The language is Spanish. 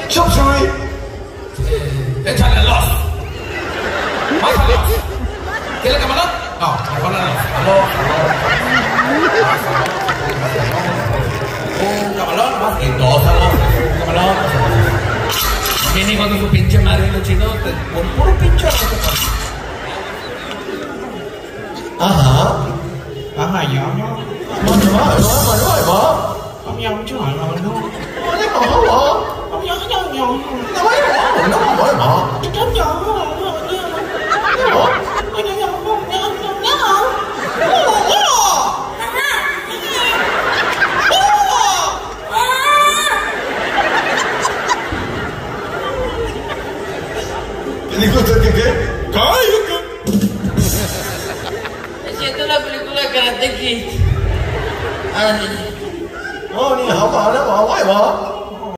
Chop suey. Échale los. Más a los. ¿Quiere camarón? No, mejor a los. Un camarón más y dos a los. Un camarón. ¿Quién hijo de su pinche madre los chinos? Por puro pinche arroz. Ajá. Ajá, yo. Mà nói mà. Không nhau chứ hỏi mà luôn. Cái mà hả mà. Không nhau nhau. Nó mấy mà. Nó hỏi mà. Chấm nhau. ¿Qué? ¡Cállate! Me siento una película de Karate Kid. Ni hả mà nó mà quái mà.